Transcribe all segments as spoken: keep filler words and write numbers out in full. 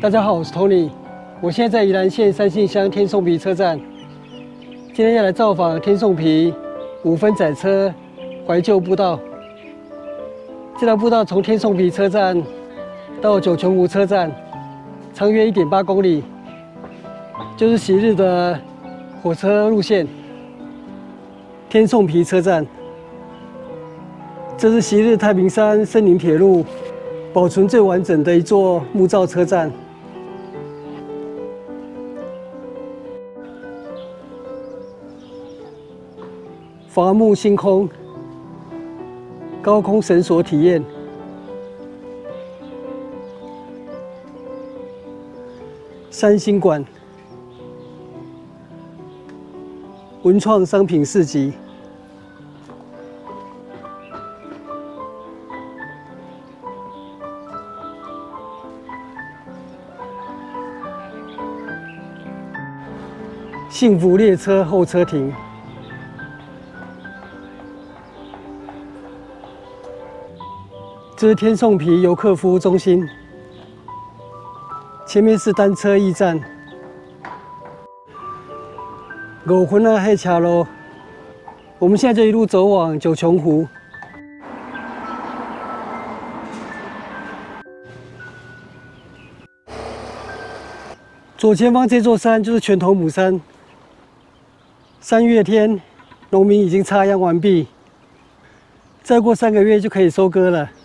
大家好，我是 Tony， 我现在在宜兰县三星乡天颂埤车站。今天要来造访天颂埤五分仔车怀旧步道。这条步道从天颂埤车站到九琼湖车站，长约 一点八公里，就是昔日的火车路线。天颂埤车站，这是昔日太平山森林铁路保存最完整的一座木造车站。 伐木星空，高空绳索体验，三星馆，文创商品市集，幸福列车候车亭。 这是天颂埤游客服务中心，前面是单车驿站。五分啊，黑桥路，我们现在就一路走往九琼湖。左前方这座山就是拳头母山。三月天，农民已经插秧完毕，再过三个月就可以收割了。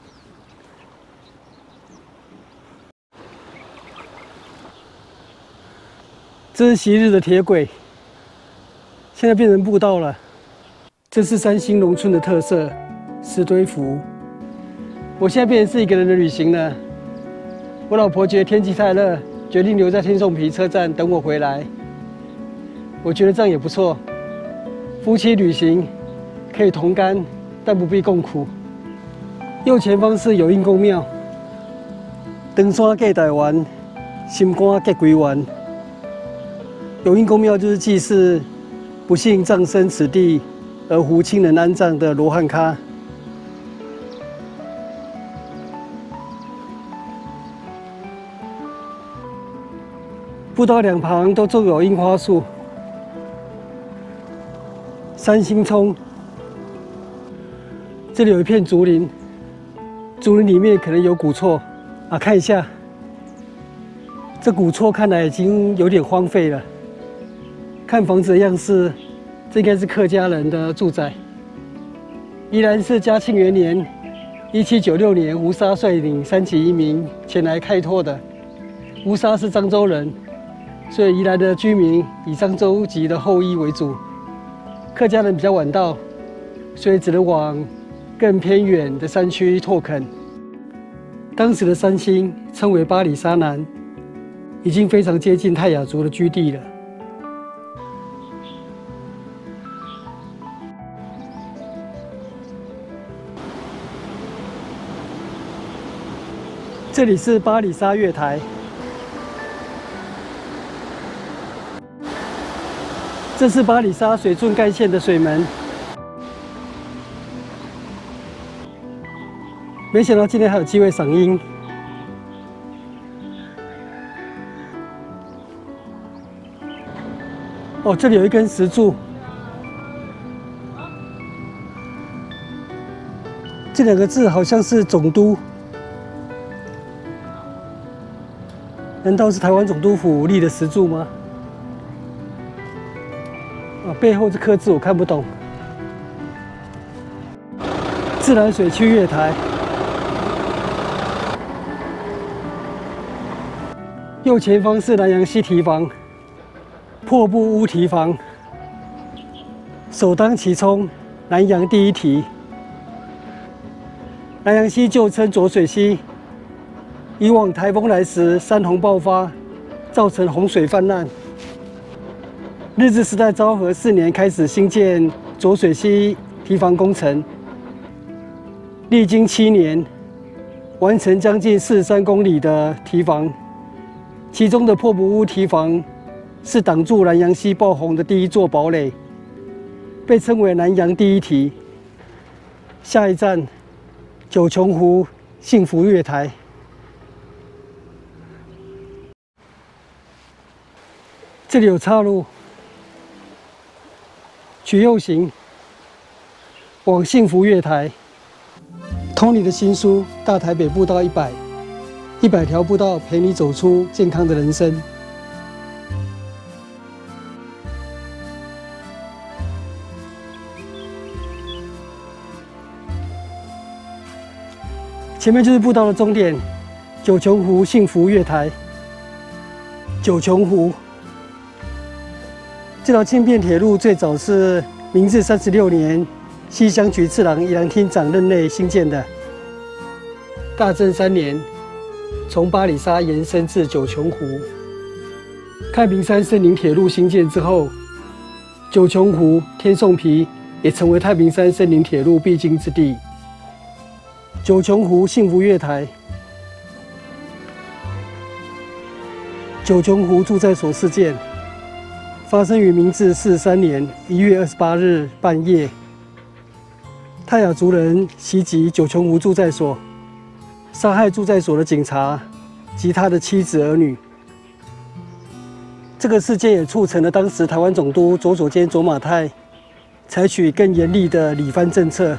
这是昔日的铁轨，现在变成步道了。这是三星农村的特色——石堆湖。我现在变成是一个人的旅行了。我老婆觉得天气太热，决定留在天颂埤车站等我回来。我觉得这样也不错，夫妻旅行可以同甘，但不必共苦。右前方是有应公庙，登山过台湾，心肝结归元。 有应公庙就是祭祀不幸葬身此地而无亲人安葬的罗汉脚。步道两旁都种有樱花树，三星葱。这里有一片竹林，竹林里面可能有古厝啊，看一下，这古厝看来已经有点荒废了。 看房子的样式，这应该是客家人的住宅。宜兰是嘉庆元年（一七九六年），吴沙率领三级移民前来开拓的。吴沙是漳州人，所以宜兰的居民以漳州籍的后裔为主。客家人比较晚到，所以只能往更偏远的山区拓垦。当时的三星称为巴里沙南，已经非常接近泰雅族的居地了。 这里是巴里沙月台，这是巴里沙水圳干线的水门。没想到今天还有机会赏樱。哦，这里有一根石柱，这两个字好像是总督。 难道是台湾总督府立的石柱吗？啊，背后这刻字我看不懂。自来水区月台，右前方是南洋溪堤防，破布屋堤防，首当其冲，南洋第一堤。南洋溪旧称浊水溪。 以往台风来时，山洪爆发，造成洪水泛滥。日治时代昭和四年开始兴建浊水溪堤防工程，历经七年，完成将近四十三公里的堤防。其中的破布屋堤防是挡住南洋溪爆洪的第一座堡垒，被称为南洋第一堤。下一站，九琼湖幸福月台。 这里有岔路，取右行往幸福月台。Tony 的新书《大台北步道一百》，一百条步道陪你走出健康的人生。前面就是步道的终点，九琼湖幸福月台。九琼湖这条轻便铁路最早是明治三十六年。 西乡菊次郎宜兰厅长任内兴建的。大正三年，从八里沙延伸至九琼湖。太平山森林铁路兴建之后，九琼湖、天颂皮也成为太平山森林铁路必经之地。九琼湖幸福月台，九琼湖住宅所事件发生于明治四十三年一月二十八日半夜。 泰雅族人袭击九琼湖住宅所，杀害住宅所的警察及他的妻子儿女。这个事件也促成了当时台湾总督佐佐间卓马泰采取更严厉的理番政策。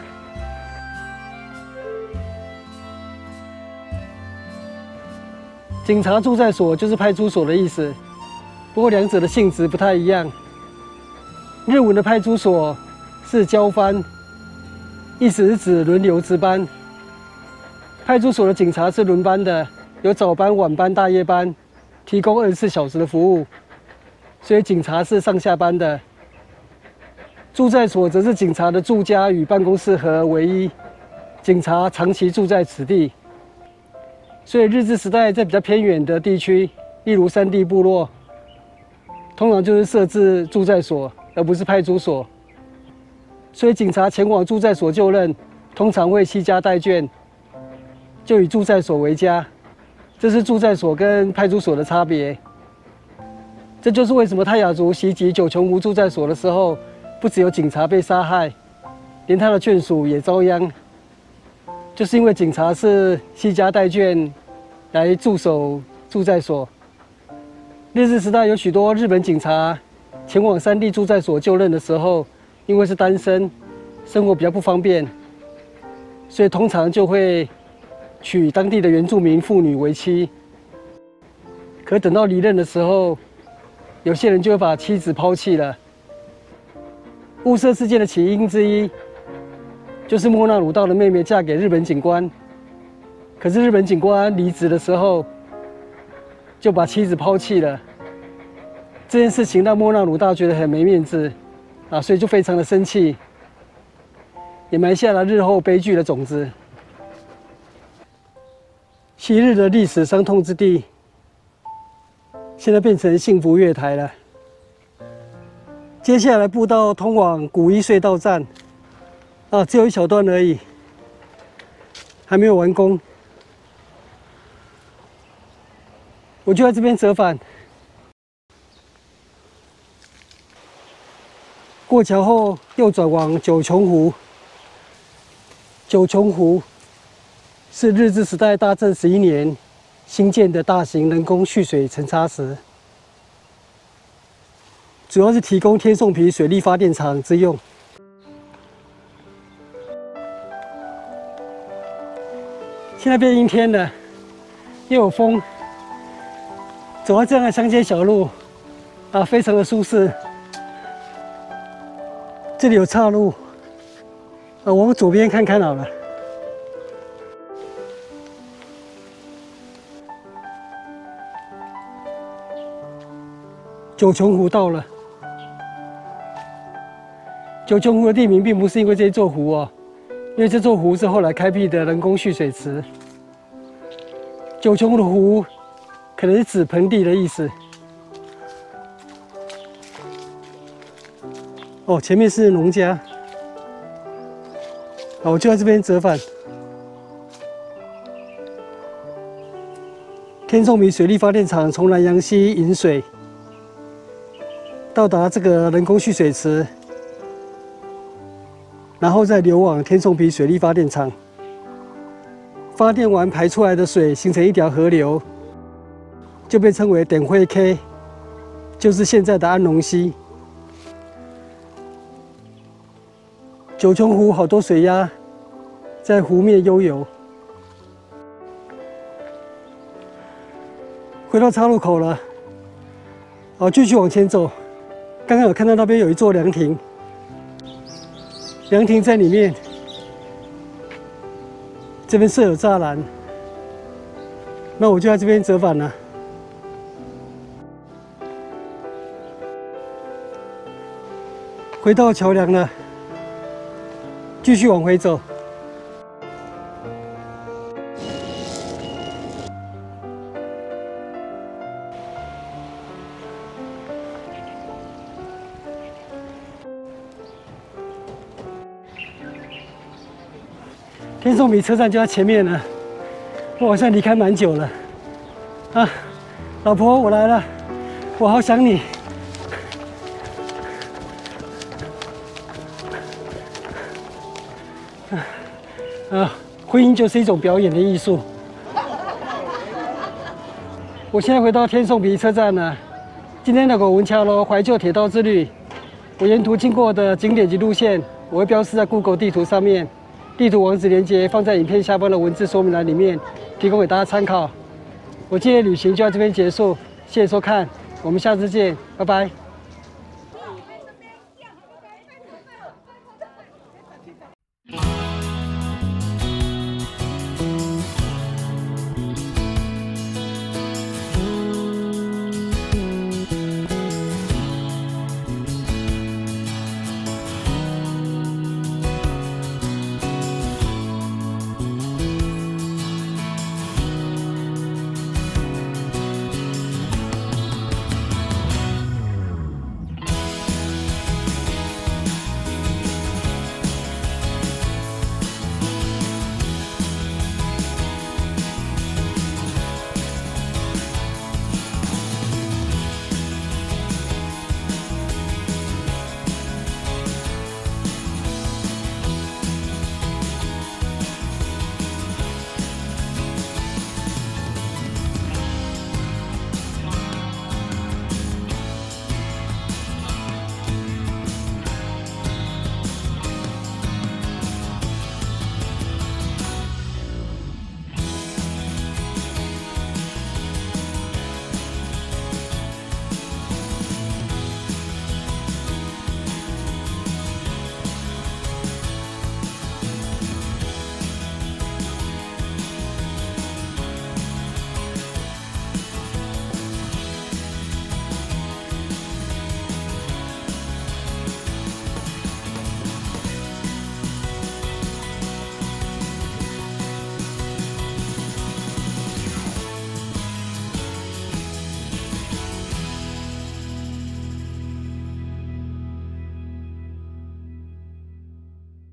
警察住宅所就是派出所的意思，不过两者的性质不太一样。日文的派出所是交番。 意思是指轮流值班。派出所的警察是轮班的，有早班、晚班、大夜班，提供二十四小时的服务，所以警察是上下班的。住宅所则是警察的住家与办公室合为一，警察长期住在此地。所以日治时代在比较偏远的地区，例如山地部落，通常就是设置住宅所，而不是派出所。 所以警察前往住宅所就任，通常会携家带眷，就以住宅所为家。这是住宅所跟派出所的差别。这就是为什么泰雅族袭击九琼湖住宅所的时候，不只有警察被杀害，连他的眷属也遭殃。就是因为警察是携家带眷来驻守住宅所。日治时代有许多日本警察前往山地住宅所就任的时候。 因为是单身，生活比较不方便，所以通常就会娶当地的原住民妇女为妻。可等到离任的时候，有些人就会把妻子抛弃了。雾社事件的起因之一，就是莫纳鲁道的妹妹嫁给日本警官，可是日本警官离职的时候，就把妻子抛弃了。这件事情让莫纳鲁道觉得很没面子。 啊，所以就非常的生气，也埋下了日后悲剧的种子。昔日的历史伤痛之地，现在变成幸福月台了。接下来步道通往古一隧道站，啊，只有一小段而已，还没有完工。我就在这边折返。 过桥后，右转往九琼湖。九琼湖是日治时代大正十一年兴建的大型人工蓄水沉沙池，主要是提供天颂皮水力发电厂之用。现在变阴天了，又有风，走在这样的乡间小路，啊，非常的舒适。 这里有岔路，呃，往左边看看好了。九琼湖到了。九琼湖的地名并不是因为这座湖哦，因为这座湖是后来开辟的人工蓄水池。九琼湖的湖可能是指盆地的意思。 哦，前面是农家。好，我就在这边折返。天颂皮水力发电厂从南洋溪引水，到达这个人工蓄水池，然后再流往天颂皮水力发电厂。发电完排出来的水形成一条河流，就被称为点灰 K， 就是现在的安农溪。九琼湖好多水鸭在湖面悠游。回到岔路口了，好，继续往前走。刚刚有看到那边有一座凉亭，凉亭在里面，这边设有栅栏，那我就在这边折返了。回到桥梁了，继续往回走。天颂比车站就在前面了，我好像离开蛮久了。啊，老婆，我来了，我好想你。啊，婚姻就是一种表演的艺术。我现在回到天颂比车站了。今天的狗文桥楼怀旧铁道之旅，我沿途经过的景点及路线，我会标示在 Google 地图上面。地图网址连接放在影片下方的文字说明栏里面，提供给大家参考。我今天的旅行就到这边结束，谢谢收看，我们下次见，拜拜。